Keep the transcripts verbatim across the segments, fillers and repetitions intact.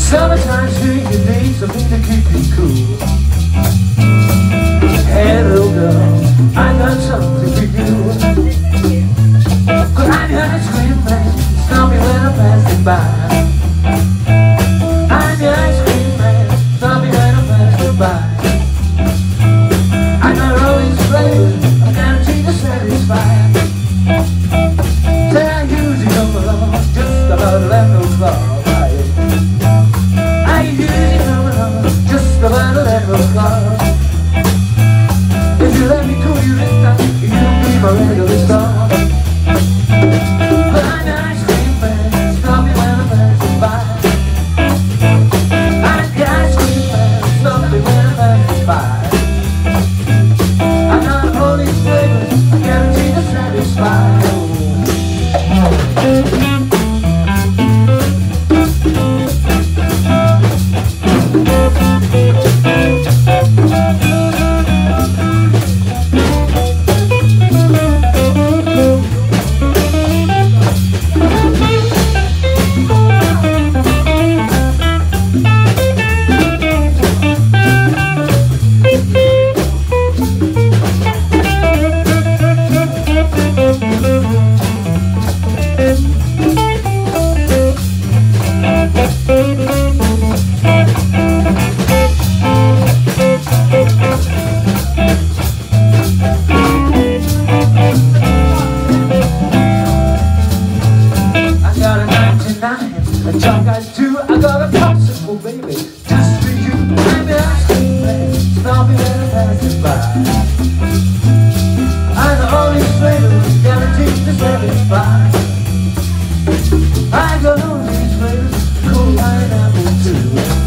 Summertime sweet, you need something to keep you cool. Hey little girl, I got something for you. Cause I'm your ice cream man, stop me when I'm passing by. I'm your ice cream man, stop me when I'm passing by. I got all these flavors, I'm guaranteed to satisfy. Say I usually come along just about eleven o'clock. I usually come along just about eleven o'clock. If you let me cool you this time, you'll be my regular star. But I'm your ice cream man, stop me when I'm passing by. I'm your ice cream man, stop me when I'm passing by. I got all these flavors, I guarantee to satisfy. A chalk I do, I got a popsicle, baby, just for you. I'm your ice cream man, stop me when I'm passing by. I got all these flavors, guaranteed to satisfy. I got all these flavors, cool pineapple too.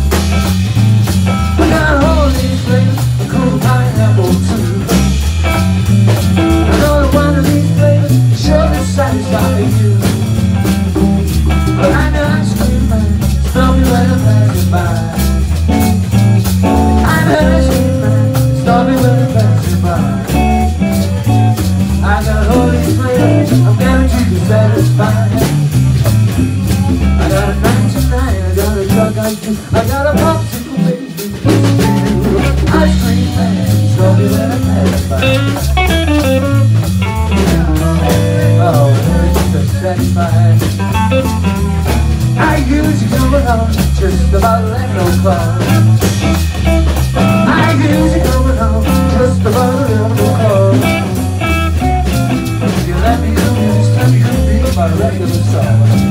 I got all these flavors, cool pineapple too. Another one of these flavors, sure to satisfy you. But I'm your ice cream man, stop me when I'm passing by. I'm your ice cream man, stop me when I'm passing by. I got all these flavors, I'm guaranteed to satisfy. I got a ninety-nine, I got a drug I do, I got a popsicle baby, ice cream man, stop me when I'm passing by. Oh, it's to satisfy. I usually come along just about eleven o'clock. I usually come along just about eleven o'clock. If you let me do this time, you could be my regular song.